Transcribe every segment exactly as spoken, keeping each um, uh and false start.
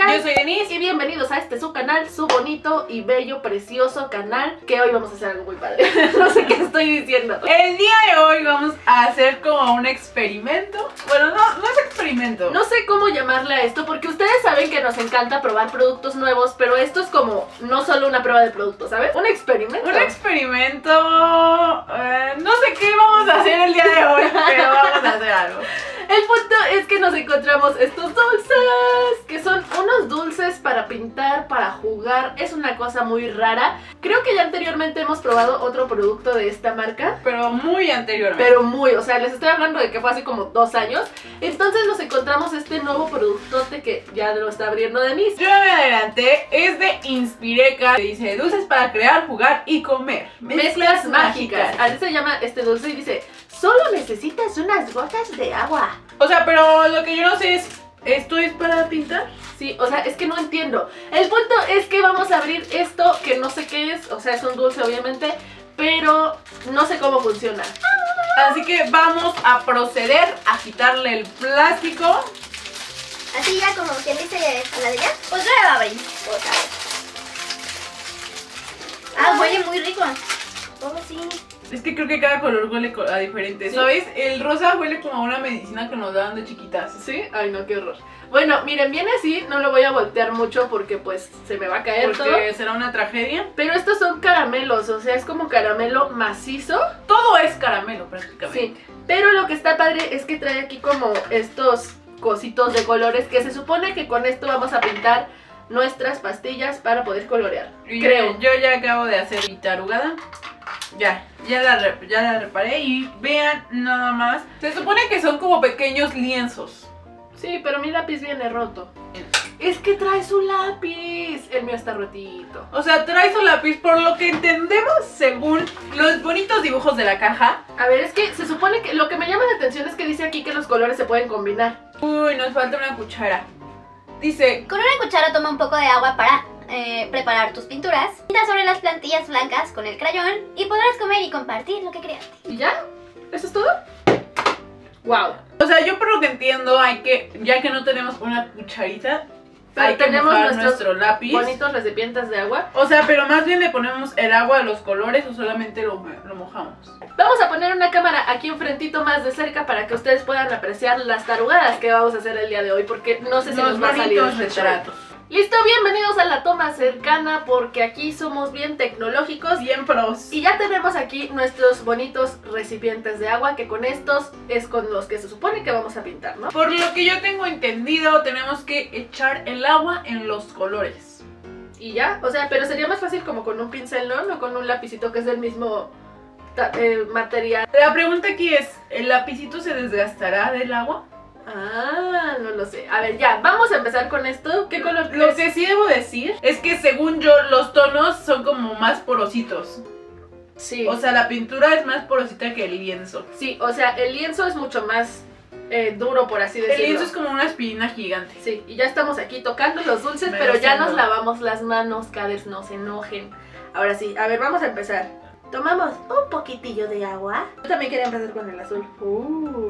Adrián. Yo soy Denise. Y bienvenidos a este su canal, su bonito y bello, precioso canal. Que hoy vamos a hacer algo muy padre. No sé qué estoy diciendo. El día de hoy vamos a hacer como un experimento. Bueno, no, no es experimento. No sé cómo llamarle a esto, porque ustedes saben que nos encanta probar productos nuevos, pero esto es como no solo una prueba de producto, ¿sabes? Un experimento. Un experimento. Eh, no sé qué vamos a hacer el día de hoy, pero vamos a hacer algo. El punto es que nos encontramos estos dulces, que son unos dulces para pintar, para jugar. Es una cosa muy rara. Creo que ya anteriormente hemos probado otro producto de esta marca, Pero muy anteriormente. pero muy, o sea, les estoy hablando de que fue hace como dos años. Entonces nos encontramos este nuevo productote que ya lo está abriendo Denise. Yo me adelanté, es de Inspireca. Dice dulces para crear, jugar y comer. Mezclas mágicas. Así se llama este dulce y dice: solo necesitas unas gotas de agua. O sea, pero lo que yo no sé es, ¿esto es para pintar? Sí, o sea, es que no entiendo. El punto es que vamos a abrir esto, que no sé qué es. O sea, es un dulce obviamente, pero no sé cómo funciona. Así que vamos a proceder a quitarle el plástico. Así ya como quien dice a la de ya, pues yo la voy a abrir. Otra vez. Ah, huele muy rico. Oh, sí. Es que creo que cada color huele a diferente. Sí. ¿Sabes? El rosa huele como a una medicina que nos daban de chiquitas. ¿Sí? Ay, no, qué horror. Bueno, miren, viene así, no lo voy a voltear mucho porque pues se me va a caer Porque todo. será una tragedia. Pero estos son caramelos, o sea, es como caramelo macizo. Todo es caramelo prácticamente. Sí, pero lo que está padre es que trae aquí como estos cositos de colores que se supone que con esto vamos a pintar nuestras pastillas para poder colorear. Y Creo. Yo, yo ya acabo de hacer mi tarugada. Ya, ya la, re- ya la reparé y vean nada más. Se supone que son como pequeños lienzos. Sí, pero mi lápiz viene roto. Es que trae su lápiz. El mío está rotito. O sea, trae su lápiz por lo que entendemos según los bonitos dibujos de la caja. A ver, es que se supone que lo que me llama la atención es que dice aquí que los colores se pueden combinar. Uy, nos falta una cuchara. Dice, Con una cuchara toma un poco de agua para eh, preparar tus pinturas. Pinta sobre las plantillas blancas con el crayón y podrás comer y compartir lo que creaste. ¿Y ya? ¿Eso es todo? Wow. o sea, yo por lo que entiendo hay que, ya que no tenemos una cucharita, Pero hay que tenemos mojar nuestros nuestro lápiz. Bonitos recipientes de agua. O sea, pero más bien le ponemos el agua a los colores o solamente lo, lo mojamos. Vamos a poner una cámara aquí enfrentito más de cerca para que ustedes puedan apreciar las tarugadas que vamos a hacer el día de hoy, porque no sé si Los nos va a salir bonitos este show. retratos. Listo, bienvenidos a la toma cercana, porque aquí somos bien tecnológicos. Bien pros. Y ya tenemos aquí nuestros bonitos recipientes de agua, que con estos es con los que se supone que vamos a pintar, ¿no? Por lo que yo tengo entendido, tenemos que echar el agua en los colores. Y ya, o sea, pero sería más fácil como con un pincel, ¿no? No con un lapicito que es del mismo ta- eh, material. La pregunta aquí es, ¿el lapicito se desgastará del agua? Ah, no lo sé. A ver, ya, vamos a empezar con esto. ¿Qué color Lo crees? que sí debo decir es que según yo los tonos son como más porositos. Sí. O sea, la pintura es más porosita que el lienzo. Sí, o sea, el lienzo es mucho más eh, duro, por así El decirlo. lienzo es como una aspirina gigante. Sí, y ya estamos aquí tocando los dulces, Me pero lo ya siento. nos lavamos las manos, caders, no se enojen. Ahora sí, a ver, vamos a empezar. Tomamos un poquitillo de agua. Yo también quería empezar con el azul. Uh.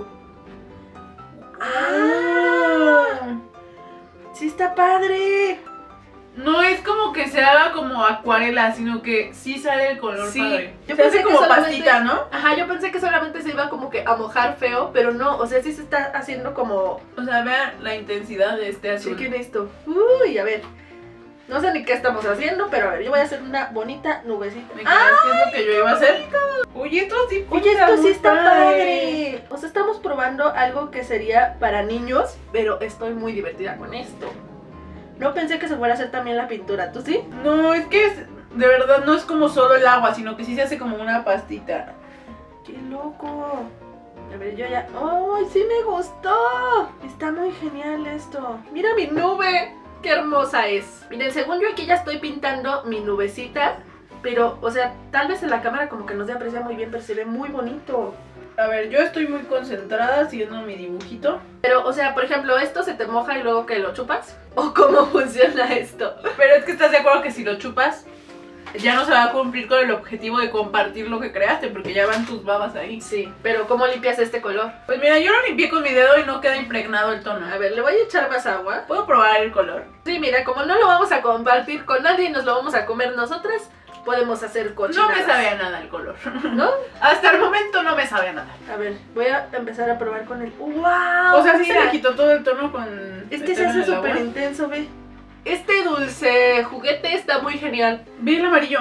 ¡Ah! ¡Sí está padre! No es como que se haga como acuarela, sino que sí sale el color Sí. padre. Yo Se pensé hace que como solamente- pastita, ¿no? Ajá, yo pensé que solamente se iba como que a mojar feo, pero no, o sea, sí se está haciendo como... O sea, vean la intensidad de este azul. Chequen esto. Uy, a ver. No sé ni qué estamos haciendo, pero a ver, yo voy a hacer una bonita nubecita. ¿Me crees que es lo que yo iba a hacer? Oye, esto sí Oye, pinta esto sí muy está padre. O sea, estamos probando algo que sería para niños, pero estoy muy divertida con esto. No pensé que se fuera a hacer también la pintura, ¿tú sí? No, es que es- de verdad no es como solo el agua, sino que sí se hace como una pastita. ¡Qué loco! A ver, yo ya... ¡Ay, sí me gustó! Está muy genial esto. ¡Mira mi nube! ¡Qué hermosa es! Miren, según yo aquí ya estoy pintando mi nubecita, pero, o sea, tal vez en la cámara como que no se aprecia muy bien, pero se ve muy bonito. A ver, yo estoy muy concentrada siguiendo mi dibujito. Pero, o sea, por ejemplo, ¿esto se te moja y luego que lo chupas? ¿O cómo funciona esto? Pero es que estás de acuerdo que si lo chupas, ya no se va a cumplir con el objetivo de compartir lo que creaste, porque ya van tus babas ahí. Sí, pero ¿cómo limpias este color? Pues mira, yo lo limpié con mi dedo y no queda impregnado el tono. A ver, le voy a echar más agua. ¿Puedo probar el color? Sí, mira, como no lo vamos a compartir con nadie y nos lo vamos a comer nosotras, podemos hacer No cochinadas. me sabe a nada el color. ¿No? Hasta el momento no me sabe a nada. A ver, voy a empezar a probar con el... ¡Wow! O sea, sí se Mira, le quitó todo el tono con... es que se meterlo hace en el agua. súper intenso, ve. Este dulce juguete está muy genial. Vi el amarillo.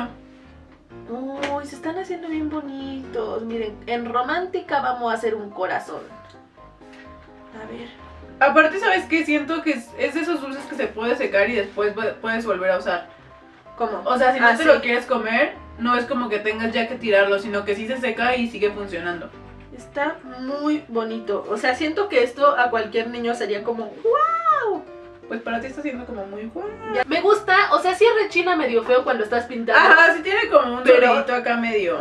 Uy, se están haciendo bien bonitos. Miren, en romántica vamos a hacer un corazón. A ver. Aparte, ¿sabes qué? Siento que es, es de esos dulces que se puede secar y después pu- puedes volver a usar. ¿Cómo? O sea, si no Ah, te sí. lo quieres comer, no es como que tengas ya que tirarlo, sino que sí se seca y sigue funcionando. Está muy bonito. O sea, siento que esto a cualquier niño sería como ¡wow! Pues para ti está siendo como muy guau. Ya. Me gusta, o sea, sí rechina medio feo cuando estás pintando. Ajá, sí tiene como un Pero- dorito acá medio.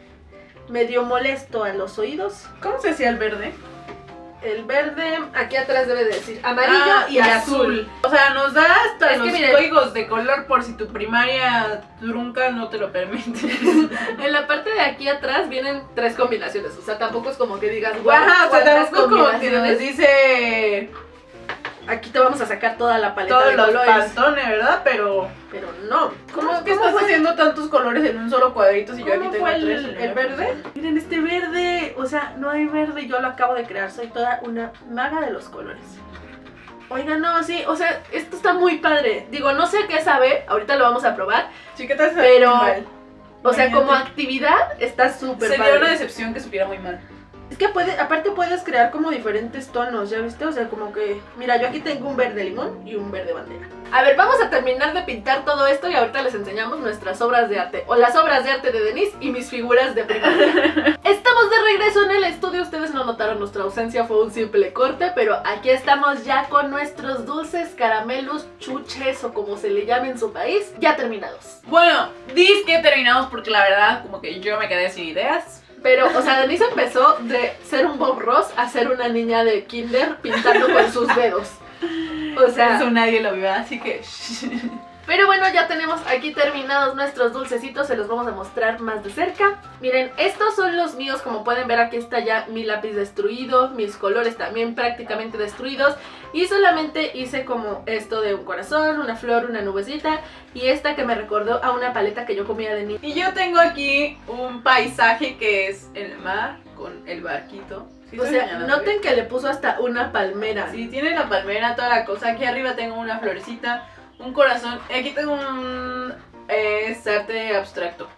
Medio molesto a los oídos. ¿Cómo se hacía el verde? El verde, aquí atrás debe de decir amarillo Ah, y azul. O sea, nos da hasta Es que los miren. códigos de color por si tu primaria trunca no te lo permite. En la parte de aquí atrás vienen tres combinaciones. O sea, tampoco es como que digas, wow, Ajá, o sea, ¿cuántas tampoco como que nos combinaciones? dice Aquí te vamos a sacar toda la paleta todos de los colores. pantones, ¿verdad? Pero Pero no. ¿cómo es que cómo estás fue? haciendo tantos colores en un solo cuadrito si yo aquí ¿Cómo tengo fue el, tres? el verde? Miren este verde. O sea, no hay verde. Yo lo acabo de crear. Soy toda una maga de los colores. Oigan, no, sí. O sea, esto está muy padre. Digo, no sé qué sabe. Ahorita lo vamos a probar. Chiquitas, Pero- mal. O sea, como Imagínate. actividad está súper Sería padre. una decepción que supiera muy mal. Es que puede, aparte puedes crear como diferentes tonos, ¿ya viste? O sea, como que... Mira, yo aquí tengo un verde limón y un verde bandera. A ver, vamos a terminar de pintar todo esto y ahorita les enseñamos nuestras obras de arte. O las obras de arte de Denise y mis figuras de primaria. Estamos de regreso en el estudio. Ustedes no notaron nuestra ausencia, fue un simple corte. Pero aquí estamos ya con nuestros dulces, caramelos, chuches o como se le llame en su país, ya terminados. Bueno, dis que terminamos porque la verdad como que yo me quedé sin ideas. Pero, o sea, Denise empezó de ser un Bob Ross a ser una niña de kinder pintando con sus dedos. O sea, Eso nadie lo vio, así que... pero bueno, ya tenemos aquí terminados nuestros dulcecitos, se los vamos a mostrar más de cerca. Miren, estos son los míos, como pueden ver aquí está ya mi lápiz destruido, mis colores también prácticamente destruidos. Y solamente hice como esto de un corazón, una flor, una nubecita y esta que me recordó a una paleta que yo comía de niña. Y yo tengo aquí un paisaje que es el mar con el barquito. ¿Sí O estoy sea, enseñando, noten que le puso hasta una palmera. Sí, tiene la palmera, toda la cosa. Aquí arriba tengo una florecita, un corazón. Y aquí tengo un... Eh, es arte abstracto.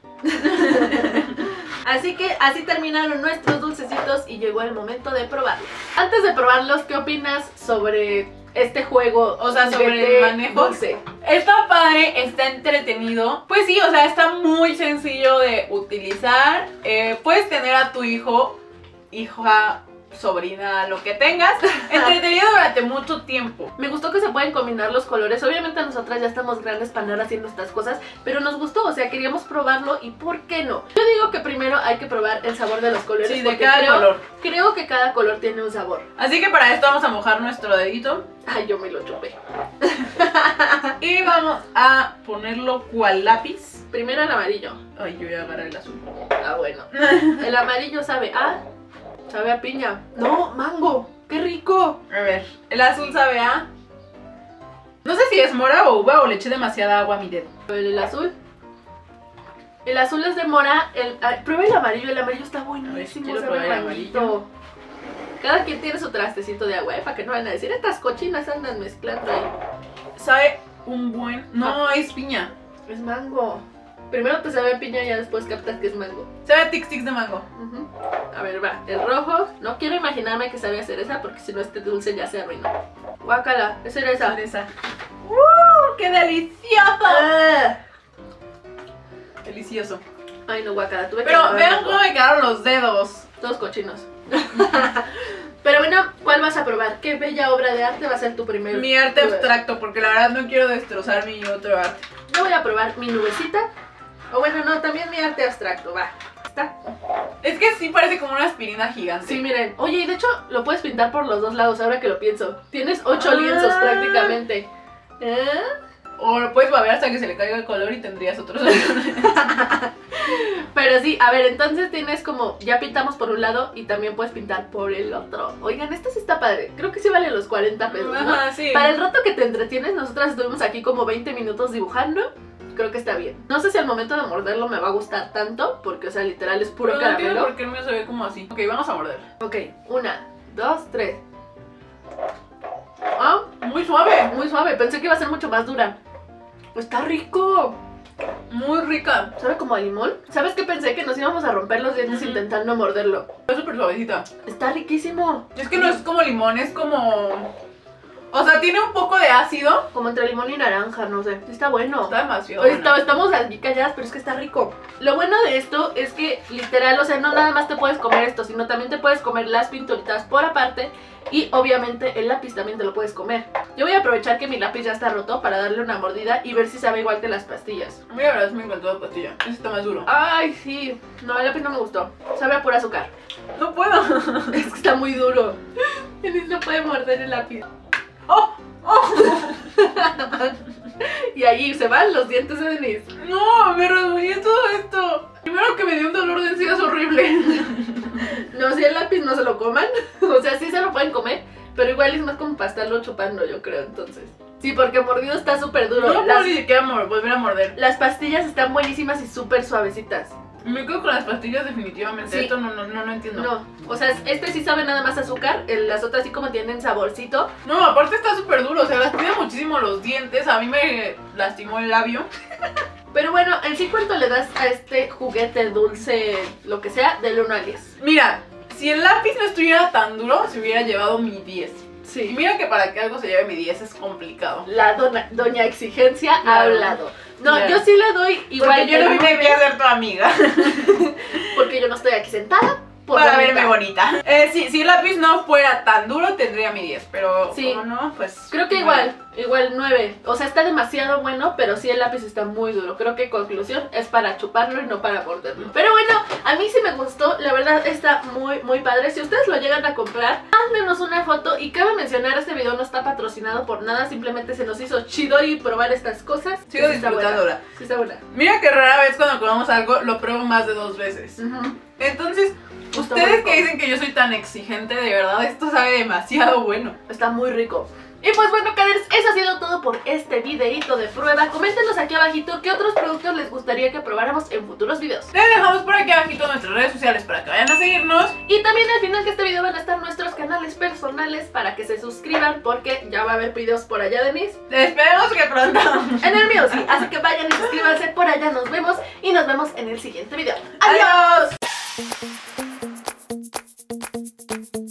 Así que así terminaron nuestros dulcecitos y llegó el momento de probarlos. Antes de probarlos, ¿qué opinas sobre este juego? O sea, sobre juguete el manejo. dulce? Está padre, está entretenido. Pues sí, o sea, está muy sencillo de utilizar. Eh, puedes tener a tu hijo, hija, sobrina, lo que tengas, entretenido durante mucho tiempo. Me gustó que se pueden combinar los colores. Obviamente nosotras ya estamos grandes para andar haciendo estas cosas, pero nos gustó, o sea, queríamos probarlo y ¿por qué no? Yo digo que primero hay que probar el sabor de los colores. Sí, de porque cada creo, color. creo que cada color tiene un sabor. Así que para esto vamos a mojar nuestro dedito. Ay, yo me lo chupé. Y vamos a ponerlo cual lápiz. Primero el amarillo. Ay, yo voy a agarrar el azul. Ah, bueno. El amarillo sabe a... Sabe a piña. No, mango. ¡Qué rico! A ver, el azul sabe a... No sé si es mora o uva o le eché demasiada agua a mi dedo. El, el azul. El azul es de mora. El, ah, prueba el amarillo. El amarillo está buenísimo. quiero Sabe probar el manguito. Cada quien tiene su trastecito de agua, ¿eh? Para que no vayan a decir, estas cochinas andan mezclando ahí. Sabe un buen... No, es piña. Es mango. Primero te sabe a piña y ya después captas que es mango. Sabe a tic tics de mango. Ujú. A ver, va. El rojo. No quiero imaginarme que sabe a cereza porque si no este dulce ya se arruinó. Guácala, es cereza. Cereza. ¡Uh! ¡Qué delicioso! Ah. Delicioso. Ay, no, guácala. Tuve que Pero agarrar vean mango. cómo me quedaron los dedos. Todos cochinos. Pero bueno, ¿cuál vas a probar? ¿Qué bella obra de arte va a ser tu primer? Mi arte prueba? abstracto, porque la verdad no quiero destrozar mi otro arte. Yo voy a probar mi nubecita. O bueno, no, también mi arte abstracto, va. ¿Está? Es que sí parece como una aspirina gigante. Sí, miren. Oye, y de hecho lo puedes pintar por los dos lados, ahora que lo pienso. Tienes ocho Ah. lienzos prácticamente. ¿Eh? O lo puedes babear hasta que se le caiga el color y tendrías otros ojos. Pero sí, a ver, entonces tienes como, ya pintamos por un lado y también puedes pintar por el otro. Oigan, esto sí está padre, creo que sí vale los cuarenta pesos, ¿no? Ajá, sí. Para el rato que te entretienes, nosotras estuvimos aquí como veinte minutos dibujando. Creo que está bien. No sé si al momento de morderlo me va a gustar tanto, porque, o sea, literal es puro Pero no entiendo caramelo. por qué el mío se ve como así. Ok, vamos a morder. Ok, una, dos, tres. Ah, Muy suave. muy suave, pensé que iba a ser mucho más dura. Está rico. Muy rica. ¿Sabe como a limón? ¿Sabes qué pensé? Que nos íbamos a romper los dientes Ujú. intentando morderlo. Es súper suavecita. Está riquísimo. Es que no es como limón, es como... O sea, tiene un poco de ácido. Como entre limón y naranja, no sé. Está bueno. Está demasiado Oye, bueno. está- estamos aquí calladas, pero es que está rico. Lo bueno de esto es que literal, o sea, no nada más te puedes comer esto, sino también te puedes comer las pinturitas por aparte. Y obviamente el lápiz también te lo puedes comer. Yo voy a aprovechar que mi lápiz ya está roto para darle una mordida y ver si sabe igual que las pastillas. A mí la verdad es que me encantó la pastilla. Ese está más duro. Ay, sí. No, el lápiz no me gustó. Sabe a pura azúcar. No puedo. Es que está muy duro. Denise no puede morder el lápiz. ¡Oh! ¡Oh! Y ahí se van los dientes de Denise. No, me rasguñé todo esto. Primero que me dio un dolor de encías horrible. No, si el lápiz no se lo coman. O sea, sí se lo pueden comer, pero igual es más como para estarlo chupando, yo creo, entonces. Sí, porque mordido está súper duro. No puedo las, ni siquiera mor- volver a morder. las pastillas están buenísimas y súper suavecitas. Me quedo con las pastillas definitivamente. Sí. Esto no, no, no, no entiendo. No, o sea, este sí sabe nada más azúcar. el- Las otras sí como tienen saborcito. No, aparte está súper duro. O sea, lastima muchísimo los dientes. A mí me lastimó el labio. Pero bueno, en sí, ¿cuánto le das a este juguete dulce, lo que sea, del uno al diez? Mira, si el lápiz no estuviera tan duro, se hubiera llevado mi diez. Y Sí. mira que para que algo se lleve mi diez es complicado. La dona- doña Exigencia ha Claro. hablado. No, Claro. yo sí le doy igual. Porque yo el no vine aquí nueve, a ser tu amiga. porque yo no estoy aquí sentada. Por Para bonita. verme bonita. Eh, sí, si el lápiz no fuera tan duro, tendría mi diez. Pero Sí. como no, pues... Creo que igual, igual nueve. O sea, está demasiado bueno, pero sí el lápiz está muy duro. Creo que conclusión es para chuparlo y no para morderlo. Pero bueno, a mí sí me gustó. La verdad está muy, muy padre. Si ustedes lo llegan a comprar, mándenos una foto. Y cabe mencionar, este video no está patrocinado por nada. Simplemente se nos hizo chido y probar estas cosas. Sigo Sí está buena. disfrutándola. Sí está buena. Mira que rara vez cuando comemos algo lo pruebo más de dos veces. Ujú. Entonces, Está ustedes rico. que dicen que yo soy tan exigente, de verdad, esto sabe demasiado bueno. Está muy rico. Y pues bueno, caders, eso ha sido todo por este videito de prueba. Coméntenos aquí abajito qué otros productos les gustaría que probáramos en futuros videos. Les dejamos por aquí abajito nuestras redes sociales para que vayan a seguirnos. Y también al final de este video van a estar nuestros canales personales para que se suscriban, porque ya va a haber videos por allá, Denise. Esperemos que pronto. En el mío sí, así que vayan y suscríbanse por allá. Nos vemos y nos vemos en el siguiente video. ¡Adiós! Adiós.